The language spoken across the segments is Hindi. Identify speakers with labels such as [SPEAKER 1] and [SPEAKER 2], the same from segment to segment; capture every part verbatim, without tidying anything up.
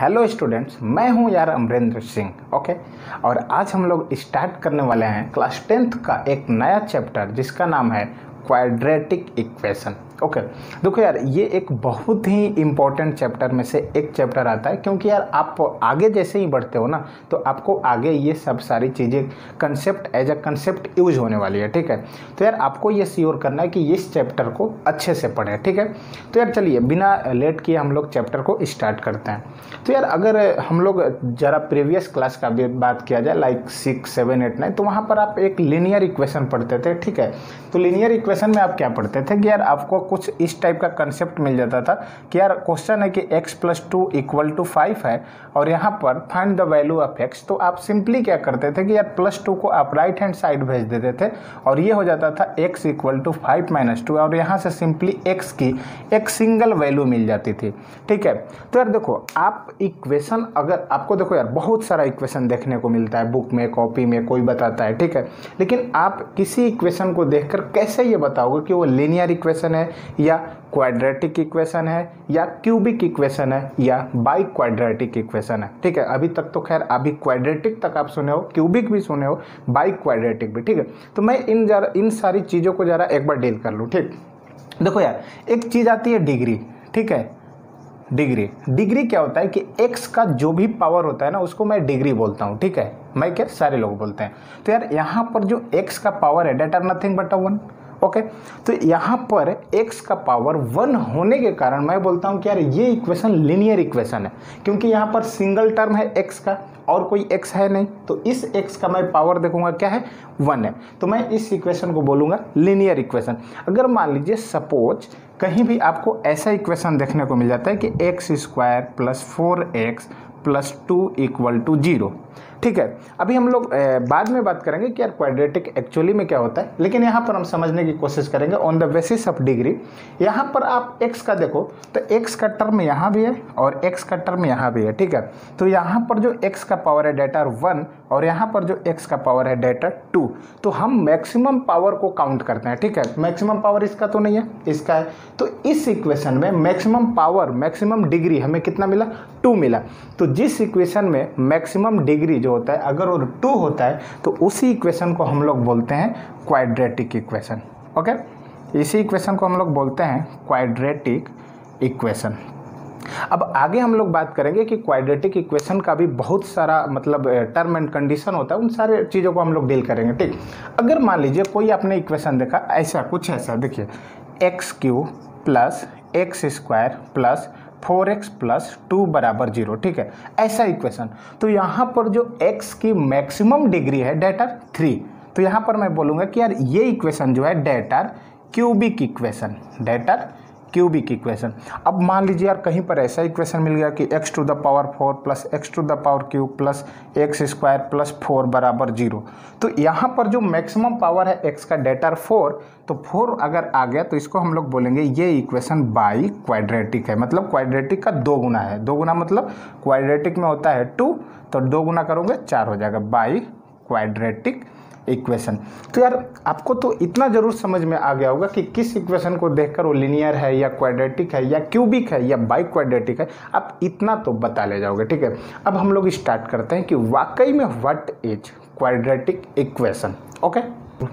[SPEAKER 1] हेलो स्टूडेंट्स, मैं हूं यार अमरेंद्र सिंह। ओके, और आज हम लोग स्टार्ट करने वाले हैं क्लास टेंथ का एक नया चैप्टर जिसका नाम है क्वाड्रेटिक इक्वेशन। Okay okay. देखो यार, ये एक बहुत ही इम्पोर्टेंट चैप्टर में से एक चैप्टर आता है, क्योंकि यार आप आगे जैसे ही बढ़ते हो ना तो आपको आगे ये सब सारी चीज़ें concept as a concept use होने वाली है। ठीक है, तो यार आपको ये श्योर करना है कि इस चैप्टर को अच्छे से पढ़ें। ठीक है, तो यार चलिए बिना लेट किए हम लोग चैप्टर को स्टार्ट करते हैं। तो यार अगर हम लोग ज़रा प्रीवियस क्लास का भी बात किया जाए, like six seven eight nine, तो वहाँ पर आप एक लीनियर इक्वेशन पढ़ते थे। ठीक है, तो लीनियर इक्वेशन में आप क्या पढ़ते थे कि यार आपको कुछ इस टाइप का कंसेप्ट मिल जाता था कि यार क्वेश्चन है कि x plus two equal to five है और यहाँ पर find the value of x। तो आप सिंपली क्या करते थे कि यार प्लस टू को आप राइट हैंड साइड भेज देते थे और ये हो जाता था x equal to five minus two, और यहाँ से सिंपली x की एक सिंगल वैल्यू मिल जाती थी। ठीक है, तो यार देखो आप इक्वेशन, अगर आपको देखो यार बहुत सारा इक्वेशन देखने को मिलता है बुक में, कॉपी में, कोई बताता है। ठीक है, लेकिन आप किसी इक्वेशन को देखकर कैसे ये बताओगे कि वो लीनियर इक्वेशन है या क्वाड्रेटिक इक्वेशन है या क्यूबिक इक्वेशन है या बाई क्वाड्रेटिक इक्वेशन है। ठीक है, अभी तक तो खैर अभी क्वाड्रेटिक तक आप सुने हो, क्यूबिक भी सुने हो, बाई क्वाड्रेटिक भी। ठीक है, तो मैं इन जरा इन सारी चीज़ों को ज़रा एक बार डील कर लूँ। ठीक, देखो यार एक चीज़ आती है डिग्री। ठीक है, डिग्री डिग्री क्या होता है कि x का जो भी पावर होता है ना उसको मैं डिग्री बोलता हूँ। ठीक है, मैं क्या सारे लोग बोलते हैं। तो यार यहाँ पर जो x का पावर है that are nothing but a one. Okay, तो यहाँ पर x का पावर वन होने के कारण मैं बोलता हूँ कि यार ये इक्वेशन लीनियर इक्वेशन है, क्योंकि यहाँ पर सिंगल टर्म है x का और कोई x है नहीं, तो इस x का मैं पावर देखूंगा क्या है, वन है, तो मैं इस इक्वेशन को बोलूँगा लीनियर इक्वेशन। अगर मान लीजिए सपोज कहीं भी आपको ऐसा इक्वेशन देखने को मिल जाता है कि x square plus four x plus two equal to zero. ठीक है, अभी हम लोग बाद में बात करेंगे कि यार क्वाड्रेटिक एक्चुअली में क्या होता है, लेकिन यहाँ पर हम समझने की कोशिश करेंगे on the basis of degree. यहाँ पर आप x का देखो तो x का टर्म यहाँ भी है और x का टर्म यहाँ भी है। ठीक है, तो यहाँ पर जो x का पावर है डेटा वन और यहाँ पर जो x का पावर है डेटा टू, तो हम मैक्सिमम पावर को काउंट करते हैं। ठीक है, मैक्सिमम पावर इसका तो नहीं है, इसका है, तो इस इक्वेशन में मैक्सिमम पावर, मैक्सिमम डिग्री हमें कितना मिला, टू मिला। तो जिस इक्वेशन में मैक्सिमम डिग्री जो होता है अगर वो टू होता है तो उसी इक्वेशन को हम लोग बोलते हैं क्वाड्रेटिक इक्वेशन। ओके, इसी इक्वेशन को हम लोग बोलते हैं क्वाड्रेटिक इक्वेशन। अब आगे हम लोग बात करेंगे कि क्वाड्रेटिक इक्वेशन का भी बहुत सारा मतलब टर्म एंड कंडीशन होता है, उन सारे चीज़ों को हम लोग डील करेंगे। ठीक, अगर मान लीजिए कोई आपने इक्वेशन देखा ऐसा कुछ ऐसा, देखिए x q plus x square plus four x plus two बराबर जीरो। ठीक है, ऐसा इक्वेशन, तो यहाँ पर जो x की मैक्सिमम डिग्री है डेट आर थ्री, तो यहाँ पर मैं बोलूँगा कि यार ये इक्वेशन जो है that are cubic equation, that are cubic equation. अब मान लीजिए यार कहीं पर ऐसा इक्वेशन मिल गया कि x to the power four plus x to the power cube plus x square plus four बराबर जीरो, तो यहाँ पर जो मैक्सिमम पावर है x का डेट आर फोर, तो फोर अगर आ गया तो इसको हम लोग बोलेंगे ये इक्वेशन बाई क्वाड्रेटिक है, मतलब क्वाड्रेटिक का दो गुना है। दो गुना मतलब क्वाड्रेटिक में होता है टू, तो दो गुना करोगे चार हो जाएगा, बाई क्वाड्रेटिक इक्वेशन। तो यार आपको तो इतना जरूर समझ में आ गया होगा कि किस इक्वेशन को देखकर वो लिनियर है या क्वाड्रेटिक है या क्यूबिक है या बाई क्वाड्रेटिक है, आप इतना तो बता ले जाओगे। ठीक है, अब हम लोग स्टार्ट करते हैं कि वाकई में what is quadratic equation. Okay,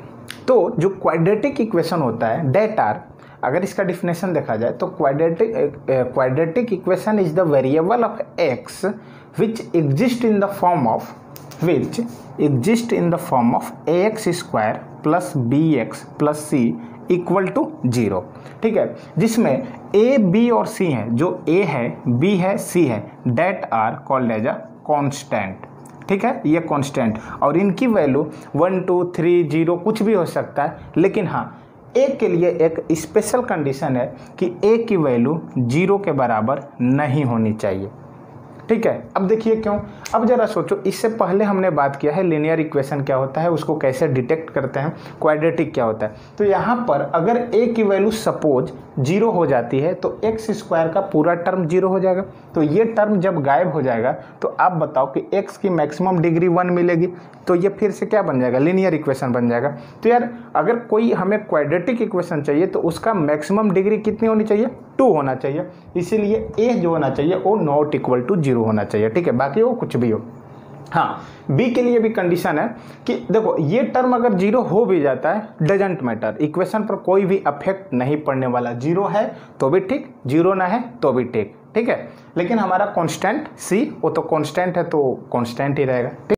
[SPEAKER 1] तो जो क्वाड्रेटिक इक्वेशन होता है डेट आर, अगर इसका डिफिनेशन देखा जाए तो quadratic quadratic equation is the variable of x which exist in the form of which exist in the form of ax square plus bx plus c equal to zero. ठीक है, जिसमें a, b और c हैं, जो a है, b है, c है, that are called as a constant. ठीक है, ये कॉन्स्टेंट और इनकी value one two three zero कुछ भी हो सकता है, लेकिन हाँ a के लिए एक स्पेशल कंडीशन है कि a की वैल्यू जीरो के बराबर नहीं होनी चाहिए। ठीक है, अब देखिए क्यों। अब जरा सोचो, इससे पहले हमने बात किया है लीनियर इक्वेशन क्या होता है, उसको कैसे डिटेक्ट करते हैं, क्वाड्रेटिक क्या होता है। तो यहाँ पर अगर a की वैल्यू सपोज जीरो हो जाती है तो एक्स स्क्वायर का पूरा टर्म जीरो हो जाएगा। तो ये टर्म जब गायब हो जाएगा तो आप बताओ कि एक्स की मैक्सिमम डिग्री वन मिलेगी, तो ये फिर से क्या बन जाएगा, लीनियर इक्वेशन बन जाएगा। तो यार अगर कोई हमें क्वाड्रेटिक इक्वेशन चाहिए तो उसका मैक्सिमम डिग्री कितनी होनी चाहिए, टू होना चाहिए। इसीलिए ए जो होना चाहिए वो नॉट इक्वल टू जीरो होना चाहिए, ठीक है, बाकी वो कुछ भी हो। हाँ, बी के लिए भी कंडीशन है कि देखो ये टर्म अगर जीरो हो भी जाता है डजेंट मैटर, इक्वेशन पर कोई भी अफेक्ट नहीं पड़ने वाला, जीरो है तो भी ठीक, जीरो ना है तो भी ठीक, ठीक है। लेकिन हमारा कांस्टेंट सी, वो तो कांस्टेंट है तो कांस्टेंट ही रहेगा।